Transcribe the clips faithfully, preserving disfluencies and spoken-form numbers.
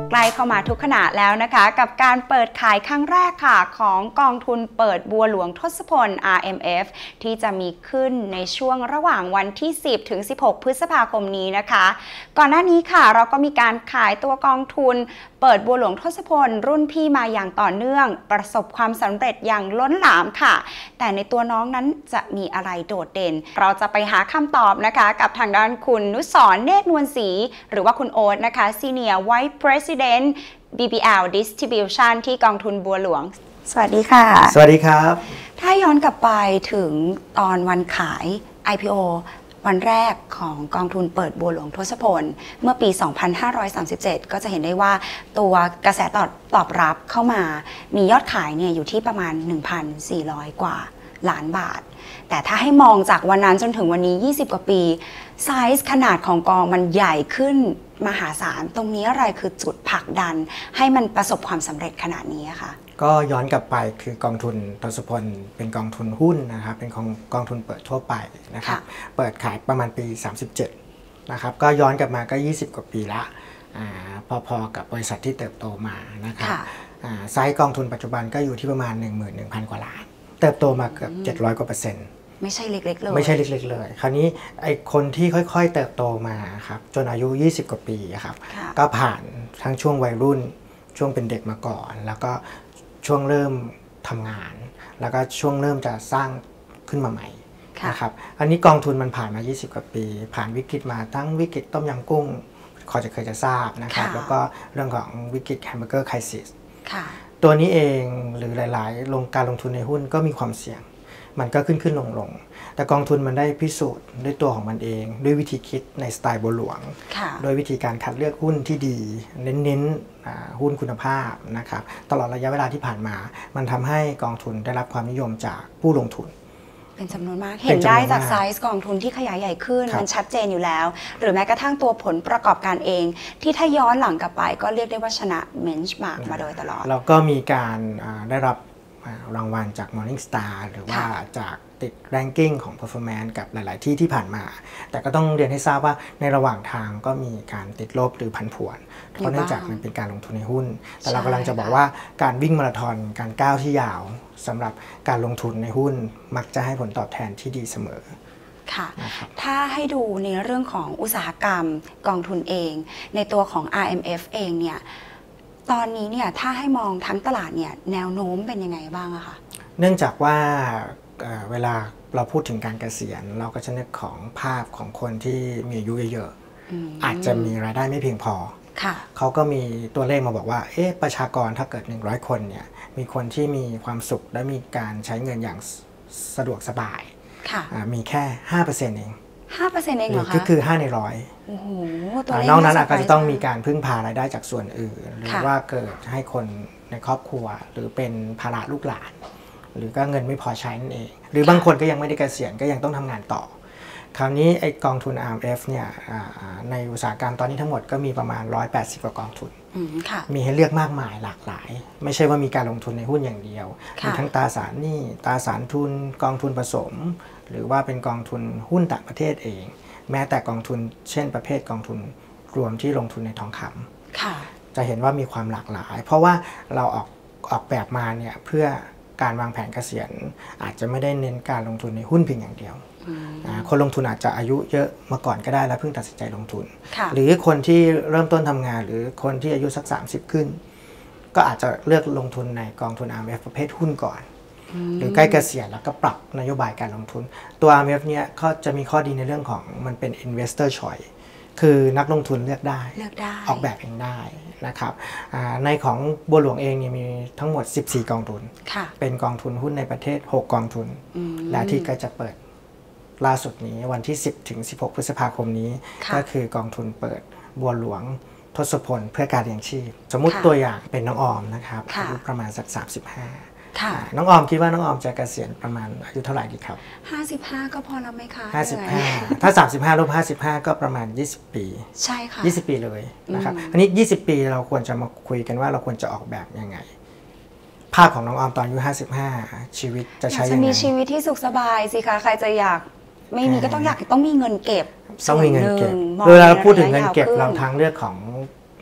ใกล้เข้ามาทุกขณะแล้วนะคะกับการเปิดขายครั้งแรกค่ะของกองทุนเปิดบัวหลวงทศพล อาร์ เอ็ม เอฟ ที่จะมีขึ้นในช่วงระหว่างวันที่สิบถึงสิบหกพฤษภาคมนี้นะคะก่อนหน้านี้ค่ะเราก็มีการขายตัวกองทุนเปิดบัวหลวงทศพลรุ่นพี่มาอย่างต่อเนื่องประสบความสำเร็จอย่างล้นหลามค่ะแต่ในตัวน้องนั้นจะมีอะไรโดดเด่นเราจะไปหาคำตอบนะคะกับทางด้านคุณนุสรณ์เนตรนวลศรีหรือว่าคุณโอ๊ตนะคะ Senior Vice President บี บี แอล Distribution ที่กองทุนบัวหลวงสวัสดีค่ะสวัสดีครับถ้าย้อนกลับไปถึงตอนวันขาย ไอ พี โอ วันแรกของกองทุนเปิดบัวหลวงทศพลเมื่อปี สองพันห้าร้อยสามสิบเจ็ด ก็จะเห็นได้ว่าตัวกระแสตอบตอบรับเข้ามามียอดขายเนี่ยอยู่ที่ประมาณ หนึ่งพันสี่ร้อย กว่าล้านบาทแต่ถ้าให้มองจากวันนั้นจนถึงวันนี้ยี่สิบกว่าปีไซส์ขนาดของกองมันใหญ่ขึ้นมหาศาลตรงนี้อะไรคือจุดผลักดันให้มันประสบความสำเร็จขนาดนี้คะก็ย้อนกลับไปคือกองทุนทศพลเป็นกองทุนหุ้นนะครับเป็นของกองทุนเปิดทั่วไปนะครับเปิดขายประมาณปีสามสิบเจ็ดนะครับก็ย้อนกลับมาก็ยี่สิบกว่าปีละพอๆกับบริษัทที่เติบโตมานะครับไซส์กองทุนปัจจุบันก็อยู่ที่ประมาณ หนึ่งหมื่นหนึ่งพัน กว่าล้านเติบโตมาเกือบเจ็ดร้อยกว่าเปอร์เซ็นต์ไม่ใช่เล็กๆเลยไม่ใช่เล็กๆเลยคราวนี้ไอ้คนที่ค่อยๆเติบโตมาครับจนอายุยี่สิบกว่าปีครับก็ผ่านทั้งช่วงวัยรุ่นช่วงเป็นเด็กมาก่อนแล้วก็ช่วงเริ่มทำงานแล้วก็ช่วงเริ่มจะสร้างขึ้นมาใหม่นะครับอันนี้กองทุนมันผ่านมายี่สิบกว่าปีผ่านวิกฤตมาทั้งวิกฤตต้มยำกุ้งขอจะเคยจะทราบนะครับแล้วก็เรื่องของวิกฤตแฮมเบอร์เกอร์ไครซิสตัวนี้เองหรือหลายๆลงการลงทุนในหุ้นก็มีความเสี่ยงมันก็ขึ้นขึ้นลงลงแต่กองทุนมันได้พิสูจน์ด้วยตัวของมันเองด้วยวิธีคิดในสไตล์บัวหลวงโดยวิธีการคัดเลือกหุ้นที่ดีเน้นๆหุ้นคุณภาพนะครับตลอดระยะเวลาที่ผ่านมามันทำให้กองทุนได้รับความนิยมจากผู้ลงทุนเป็นจำนวนมากเห็นได้จากไซส์กองทุนที่ขยายใหญ่ขึ้นมันชัดเจนอยู่แล้วหรือแม้กระทั่งตัวผลประกอบการเองที่ถ้าย้อนหลังกลับไปก็เรียกได้ว่าชนะเบนช์มาร์กมาโดยตลอดแล้วก็มีการได้รับรางวัลจาก Morningstar หรือว่าจากติด ranking ของ performance กับหลายๆที่ที่ผ่านมาแต่ก็ต้องเรียนให้ทราบว่าในระหว่างทางก็มีการติดลบหรือผันผวนเพราะเนื่องจากมันเป็นการลงทุนในหุ้นแต่เรากำลังจะบอกว่าการวิ่งมาราธอนการก้าวที่ยาวสำหรับการลงทุนในหุ้นมักจะให้ผลตอบแทนที่ดีเสมอค่ะถ้าให้ดูในเรื่องของอุตสาหกรรมกองทุนเองในตัวของ อาร์ เอ็ม เอฟ เองเนี่ยตอนนี้เนี่ยถ้าให้มองทั้งตลาดเนี่ยแนวโน้มเป็นยังไงบ้างอะคะเนื่องจากว่าเวลาเราพูดถึงการเกษียณเราก็จะนึกของภาพของคนที่มีอายุเยอะๆอาจจะมีรายได้ไม่เพียงพอเขาก็มีตัวเลขมาบอกว่าเอ๊ะประชากรถ้าเกิดหนึ่งร้อยคนเนี่ยมีคนที่มีความสุขและมีการใช้เงินอย่างสะดวกสบายมีแค่ ห้าเปอร์เซ็นต์ เองห้าเปอร์เซ็นต์ เองเหรอคะก็คือห้าในร้อยนอกนั้นอาจจะต้องมีการพึ่งพารายได้จากส่วนอื่นหรือว่าเกิดให้คนในครอบครัวหรือเป็นภาระลูกหลานหรือก็เงินไม่พอใช้นั่นเองหรือบางคนก็ยังไม่ได้เกษียณก็ยังต้องทำงานต่อคราวนี้ไอ้กองทุน อาร์ เอ็ม เอฟ เนี่ยในอุตสาหกรรมตอนนี้ทั้งหมดก็มีประมาณหนึ่งร้อยแปดสิบกว่ากองทุนมีให้เลือกมากมายหลากหลายไม่ใช่ว่ามีการลงทุนในหุ้นอย่างเดียวมีทั้งตราสารหนี้ตราสารทุนกองทุนผสมหรือว่าเป็นกองทุนหุ้นต่างประเทศเองแม้แต่กองทุนเช่นประเภทกองทุนรวมที่ลงทุนในทองคำจะเห็นว่ามีความหลากหลายเพราะว่าเราออกออกแบบมาเนี่ยเพื่อการวางแผนเกษียณอาจจะไม่ได้เน้นการลงทุนในหุ้นเพียงอย่างเดียวคนลงทุนอาจจะอายุเยอะมาก่อนก็ได้แล้วเพิ่งตัดสินใจลงทุนหรือคนที่เริ่มต้นทำงานหรือคนที่อายุสักสามสิบขึ้นก็อาจจะเลือกลงทุนในกองทุน อาร์ เอ็ม เอฟ ประเภทหุ้นก่อนหรือใกล้เกษียณแล้วก็ปรับนโยบายการลงทุนตัว อาร์ เอ็ม เอฟ เนี่ยก็จะมีข้อดีในเรื่องของมันเป็น investor choice คือนักลงทุนเลือกได้ออกแบบเองได้นะครับในของบัวหลวงเองเนี่ยมีทั้งหมดสิบสี่กองทุนเป็นกองทุนหุ้นในประเทศหกกองทุนและที่ก็จะเปิดล่าสุดนี้วันที่สิบถึงสิบหกพฤษภาคมนี้ก็คือกองทุนเปิดบัวหลวงทศพลเพื่อการเลี้ยงชีพสมมุติตัวอย่างเป็นน้องออมนะครับอายุประมาณสักสามสิบห้าน้องออมคิดว่าน้องออมจะเกษียณประมาณอายุเท่าไหร่ดีครับห้าสิบห้าก็พอแล้วไหมคะห้าสิบห้าถ้าสามสิบห้าลบห้าสิบห้าก็ประมาณยี่สิบปีใช่ค่ะยี่สิบปีเลยนะครับอันนี้ยี่สิบปีเราควรจะมาคุยกันว่าเราควรจะออกแบบยังไงภาพของน้องออมตอนอายุห้าสิบห้าชีวิตจะใช้ยังไงจะมีชีวิตที่สุขสบายสิคะใครจะอยากไม่มีก็ต้องอยากต้องมีเงินเก็บต้องมีเงินเก็บเวลาเราพูดถึงเงินเก็บเราทางเลือกของ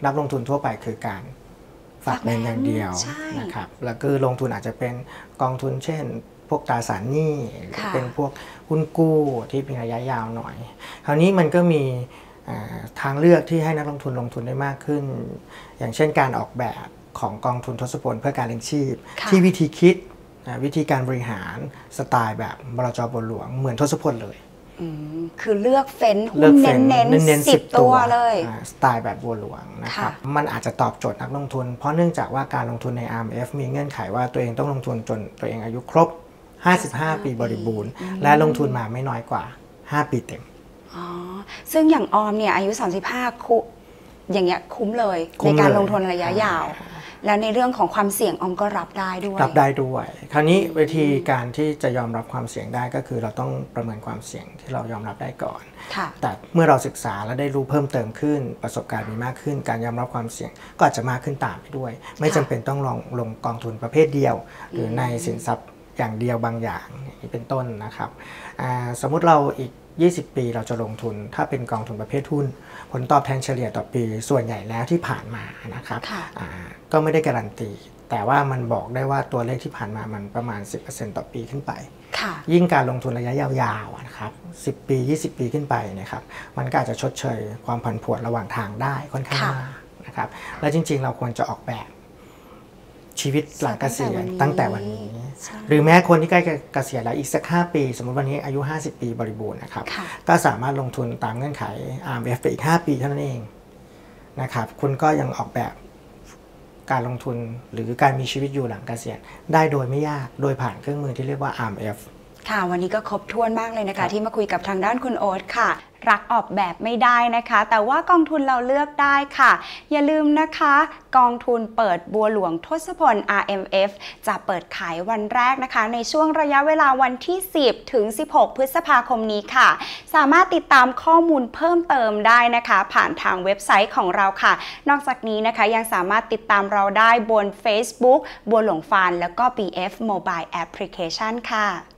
นักลงทุนทั่วไปคือการฝากเงินอย่างเดียวนะครับแล้วก็ลงทุนอาจจะเป็นกองทุนเช่นพวกตราสารหนี้เป็นพวกหุ้นกู้ที่เป็นระยะยาวหน่อยคราวนี้มันก็มีทางเลือกที่ให้นักลงทุนลงทุนได้มากขึ้นอย่างเช่นการออกแบบของกองทุนทศพลเพื่อการเลี้ยงชีพที่วิธีคิดวิธีการบริหารสไตล์แบบบลจ.บัวหลวงเหมือนทศพลเลยคือเลือกเฟ้นหุ้นเน้นๆสิบตัวเลยสไตล์แบบบัวหลวงนะครับมันอาจจะตอบโจทย์นักลงทุนเพราะเนื่องจากว่าการลงทุนใน อาร์ เอ็ม เอฟ มีเงื่อนไขว่าตัวเองต้องลงทุนจนตัวเองอายุครบห้าสิบห้าปีบริบูรณ์และลงทุนมาไม่น้อยกว่าห้าปีเต็มอ๋อซึ่งอย่างออมเนี่ยอายุสามสิบห้าคุอย่างเงี้ยคุ้มเลยในการลงทุนระยะยาวแล้วในเรื่องของความเสี่ยงออมก็รับได้ด้วยรับได้ด้วยคราวนี้วิธีการที่จะยอมรับความเสี่ยงได้ก็คือเราต้องประเมินความเสี่ยงที่เรายอมรับได้ก่อนแต่เมื่อเราศึกษาและได้รู้เพิ่มเติมขึ้นประสบการณ์มีมากขึ้นการยอมรับความเสี่ยงก็อาจจะมากขึ้นตามไปด้วยไม่จำเป็นต้องลองลงกองทุนประเภทเดียวหรือในสินทรัพย์อย่างเดียวบางอย่างนี้เป็นต้นนะครับสมมุติเราอีกยี่สิบปีเราจะลงทุนถ้าเป็นกองทุนประเภทหุ้นผลตอบแทนเฉลี่ยต่อปีส่วนใหญ่แล้วที่ผ่านมานะครับก็ไม่ได้การันตีแต่ว่ามันบอกได้ว่าตัวเลขที่ผ่านมามันประมาณ สิบเปอร์เซ็นต์ ต่อปีขึ้นไปยิ่งการลงทุนระยะยาวๆนะครับสิบปียี่สิบปีขึ้นไปนะครับมันก็อาจจะชดเชยความผันผวนระหว่างทางได้ค่อนข้างมากนะครับและจริงๆเราควรจะออกแบบชีวิตหลังเกษียณตั้งแต่วันนี้หรือแม้คนที่ใกล้เกษียณแล้วอีกสักห้าปีสมมติวันนี้อายุห้าสิบปีบริบูรณ์นะครับก็สามารถลงทุนตามเงื่อนไข อาร์ เอ็ม เอฟ ไปอีกห้าปีเท่านั้นเองนะครับคุณก็ยังออกแบบการลงทุนหรือการมีชีวิตอยู่หลังเกษียณได้โดยไม่ยากโดยผ่านเครื่องมือที่เรียกว่า อาร์ เอ็ม เอฟค่ะวันนี้ก็ครบถ้วนมากเลยนะคะที่มาคุยกับทางด้านคุณโอ๊ตค่ะรักออกแบบไม่ได้นะคะแต่ว่ากองทุนเราเลือกได้ค่ะอย่าลืมนะคะกองทุนเปิดบัวหลวงทศพล อาร์ เอ็ม เอฟ จะเปิดขายวันแรกนะคะในช่วงระยะเวลาวันที่สิบถึงสิบหกพฤษภาคมนี้ค่ะสามารถติดตามข้อมูลเพิ่มเติมได้นะคะผ่านทางเว็บไซต์ของเราค่ะนอกจากนี้นะคะยังสามารถติดตามเราได้บน Facebook บัวหลวงฟานแล้วก็ บี เอฟ Mobile Application ค่ะ